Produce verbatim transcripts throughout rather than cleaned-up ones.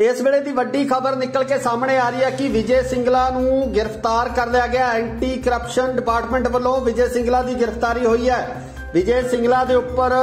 इस वेले की वड्डी खबर निकल के सामने आ रही है कि विजय सिंगला नूं गिरफ्तार कर लिया गया। एंटी करप्शन डिपार्टमेंट वालों विजय सिंगला की गिरफ्तारी हुई है। विजय सिंगला के उपर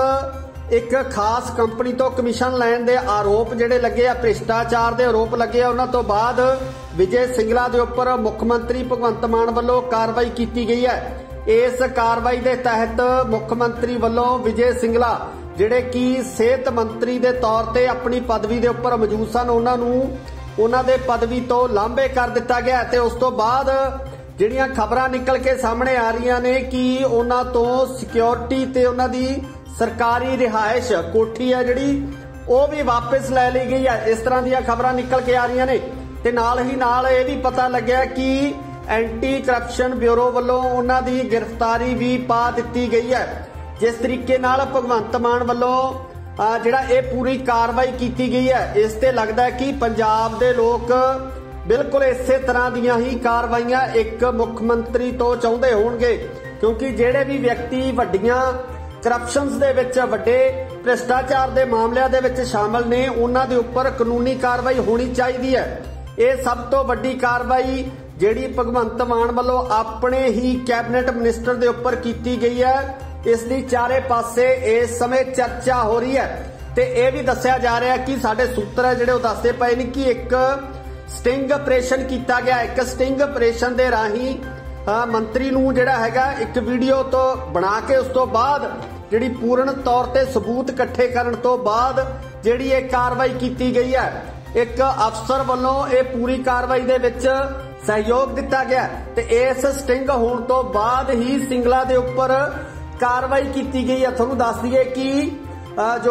एक खास कंपनी तो कमीशन लैण के आरोप जिहड़े लगे आ, भ्रिष्टाचार के आरोप लगे आ। उन्हां तो बाद विजय सिंगला के उपर मुख मंत्री भगवंत मान वालों कार्रवाई की गई है। इस कार्रवाई के तहत मुख मंत्री वालों विजय सिंगला जिहड़े कि सेहत मंत्री के तौर पर अपनी पदवी के उपर मौजूद सन, उन्होंने उन्होंने पदवी तो लांभे कर दिता गया। ते उस तो बाद जिहड़ियां खबरां निकल के सामने आ रही ने कि उन्हां तो सिक्योरिटी ते उन्हां दी सरकारी रिहायश कोठी है जिहड़ी वो भी वापस लै ली गई है। इस तरह दी खबरां निकल के आ रही ने। ते नाल ही नाल ये भी पता लग्या कि एंटी करप्शन ब्यूरो वालों उन्हां दी गिरफ्तारी भी पा दिती गई है। जिस तरीके नाल भगवंत मान वालों जिहड़ा ये पूरी कार्रवाई की गई है, इस ते लगदा है कि पंजाब दे लोग बिल्कुल इस तरह दियां ही कार्रवाइयां एक मुख मंत्री तो चाहुंदे होणगे, क्योंकि जिहड़े भी व्यक्ति वड्डियां करप्शनस दे विच वड्डे भ्रिष्टाचार दे मामलिਆਂ दे विच शामिल ने, उन्हां दे उपर कानूनी कार्रवाई होनी चाहिदी है। ये सब तो वड्डी कार्रवाई जिहड़ी भगवंत मान वालों अपने ही कैबिनेट मिनिस्टर दे उपर कीती गई है, इसकी चारे पासे इस समय चर्चा हो रही है। ते यह भी दस्सिया जा रहा है कि साडे सूत्र है जिहड़े दसदे पए ने कि एक स्टिंग ऑपरेशन किया गया। एक स्टिंग ऑपरेशन दे राही मंत्री नूं जिहड़ा हैगा एक वीडियो तो बना के उस तो बाद जिहड़ी पूर्ण तौर ते सबूत इकट्ठे करन तो बाद जिहड़ी ये कार्रवाई की गई है। एक अफसर वालों ये पूरी कार्रवाई दे विच सहयोग दिता गया। ते इस स्टिंग होने तो बाद ही सिंगला दे उपर कार्रवाई की गई है। तुहानूं दस दईए कि जो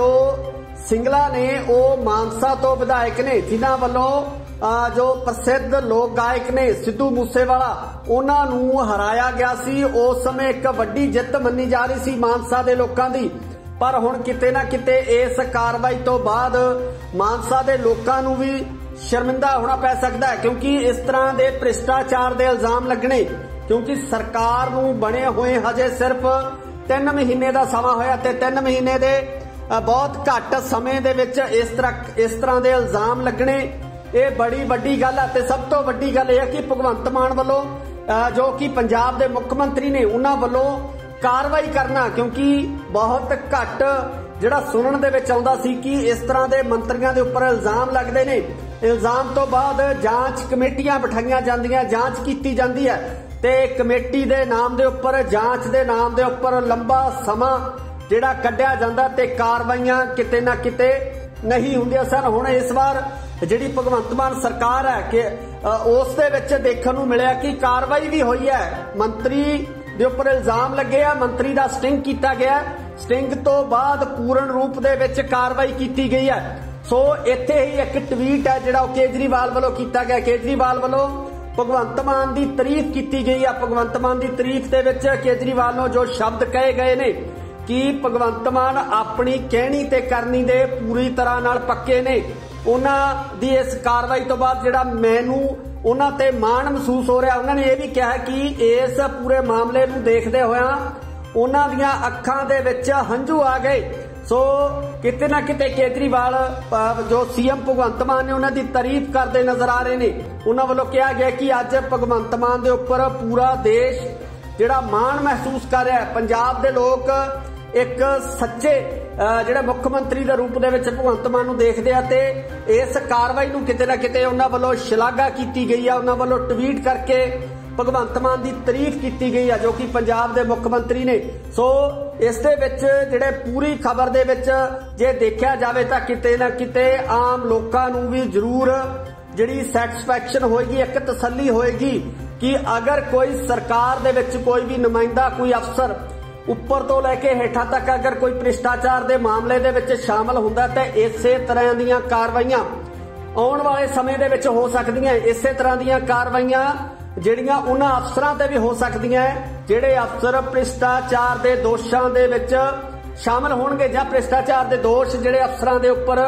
सिंगला ने वो मानसा तो विधायक ने जिन्हां वालों जो प्रसिद्ध लोक गायक ने सिद्धू मूसेवाला उन्हां नूं हराया गया सी। उस समय एक वड्डी जित मन्नी जा रही सी मानसा दे लोकां दी, पर हुण किते ना किते इस कार्रवाई तो बाद मानसा दे लोकां नूं भी शर्मिंदा होना पै सकदा है, क्योंकि इस तरह के भ्रिष्टाचार के इल्जाम लगने, क्योंकि सरकार नूं बने हुए हजे सिर्फ तीन महीने का समा होया ते तीन महीने दे बहुत घट समय दे विच इस तरह इस तरह के इल्जाम लगने ये बड़ी वड्डी गल है। ते सब तो वड्डी गल यह है कि भगवंत मान वालों जो कि पंजाब के मुख मंत्री ने उन्हां वालों कार्रवाई करना, क्योंकि बहुत घट जिहड़ा सुनन दे विच आउंदा सी कि इस तरह के मंत्रियों के उपर इल्जाम लगदे ने। इल्जाम तो बाद जांच कमेटियां बिठाईयां जांदियां, जांच की जाती है ते कमेटी दे नाम दे उपर जांच दे नाम दे उपर लंबा समा जिहड़ा कढिया जांदा ते कार्रवाइयां किते ना किते नहीं हुंदियां सन। हुण इस बार जिहड़ी भगवंत मान सरकार है कि उस दे विच देखण नूं मिलिया कि कार्रवाई भी हुई है। मंत्री दे उपर इल्जाम लगे आ, मंत्री दा स्टिंग कीता गया, स्टिंग तो बाद पूर्ण रूप दे विच कार्रवाई की गई है। सो इत्थे ही एक ट्वीट है जिहड़ा केजरीवाल वालों कीता गया। केजरीवाल वालों भगवंत मान की तारीफ की गई है। भगवंत मान की तारीफ के विच केजरीवाल नूं जो शब्द कहे गए ने कि भगवंत मान अपनी कहनी ते करनी दे पूरी तरह नाल पक्के ने। उन्हां दी इस कार्रवाई तो बाद जिहड़ा मैनू उन्हां ते माण महसूस हो रहा, उन्होंने ये भी कहा कि इस पूरे मामले नूं देखदे होया उन्हां दियां अखां दे विच हंझू आ गए। सो किते ना किते केजरीवाल जो सीएम भगवंत मान ने उन्हां दी तारीफ करते नजर आ रहे ने। उन्हां वालों कहा गया कि अज भगवंत मान दे उपर पूरा देश जिहड़ा माण महसूस कर रहा है। पंजाब दे लोग एक सच्चे जिहड़े मुख मंत्री के रूप दे विच भगवंत मान नूं देखदे आ ते इस कार्रवाई नूं किते ना किते उन्हां वालों शलाघा की गई है। उन्हां वालों ट्वीट करके भगवंत मान की तारीफ की गई है जो कि पंजाब के मुख मंत्री ने। सो इस दे विच जिहड़े पूरी खबर दे विच जे देखा जाए तो किते ना किते आम लोकां नूं भी जरूर जिहड़ी सैटिस्फैक्शन होएगी, एक तसल्ली होएगी कि अगर कोई सरकार दे विच कोई भी नुमाइंदा कोई अफसर उपर तो लैके हेठा तक अगर कोई भ्रिष्टाचार के मामले दे विच शामिल हुंदा तो इसे तरह दीयां कार्रवाइयां आउण वाले समय दे विच हो सकदियां। इसे तरह दीयां कार्रवाइयां जिहड़ियां उन्हां अफसरां ते भी हो सकदियां जिहड़े अफसर भ्रिष्टाचार के दोषां दे विच शामिल होणगे जां भ्रिष्टाचार के दोष जिहड़े अफसरां दे उपर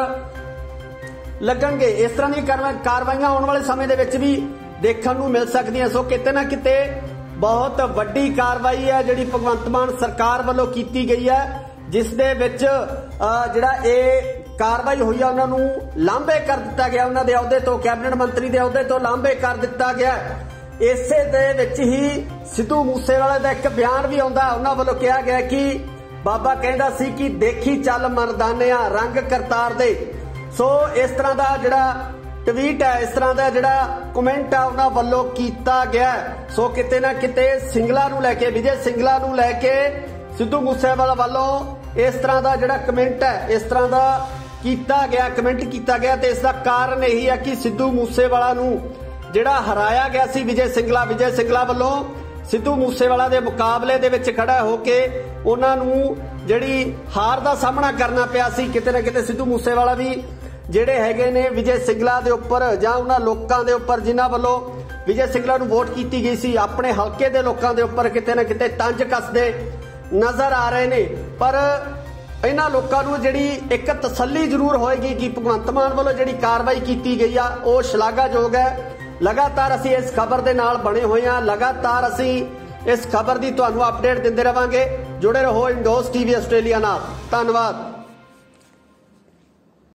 लगणगे। इस तरह दी कार्रवाइयां आउण वाले समय दे विच भी देखण नूं मिल सकदियां। सो किते ना किते बहुत वड्डी कार्रवाई है जिहड़ी भगवंत मान सरकार वालों की गई है, जिस दे विच जिहड़ा ये कार्रवाई हुई है उन्होंने लांभे कर दिता गया, उन्होंने अहुदे तो कैबिनेट मंत्री के अहुदे तो लांभे कर दिता गया। इसे दे विच ही सिद्धू मूसेवाले का एक बयान भी आउंदा, उन्होंने वालों कहा गया कि बाबा कहता सी कि देखी चल मरदानिया रंग करतार दे। सो इस तरह का जिहड़ा ट्वीट है, इस तरह का जिहड़ा कमेंट है उन्होंने वालों कीता गया। सो किते ना किते सिंगला नूं लैके, विजय सिंगला नूं लैके सिद्धू मूसेवाला वालों इस तरह का जिहड़ा कमेंट है, इस तरह का कीता गया, कमेंट कीता गया। तो इसका कारण यही है कि सिद्धू मूसेवाला नूं जिहड़ा हराया गया सी विजय सिंगला, विजय सिंगला वालों सिद्धू मूसेवाला दे मुकाबले दे विच खड़ा होके उन्हां नूं जिहड़ी हार दा सामना करना पिया सी। किते ना किते सिद्धू मूसेवाला भी जिहड़े हैगे ने विजय सिंगला दे उपर जां उन्हां लोकां दे उपर जिन्हां वल्लों विजय सिंगला नूं वोट कीती गई सी, अपने हलके दे लोकां दे उपर किते ना किते तंज कसदे नज़र आ रहे ने। पर इन्हां लोकां नूं जिहड़ी एक तसल्ली जरूर होएगी कि भगवंत मान वालों जिहड़ी कार्रवाई कीती गई आ वो शलाघायोग है। लगातार असीं इस खबर दे नाल बने हुए हैं, लगातार असीं इस खबर की तुहानूं अपडेट दिंदे रहांगे। जुड़े रहो इंडोस टीवी आस्ट्रेलिया नाल। धन्नवाद।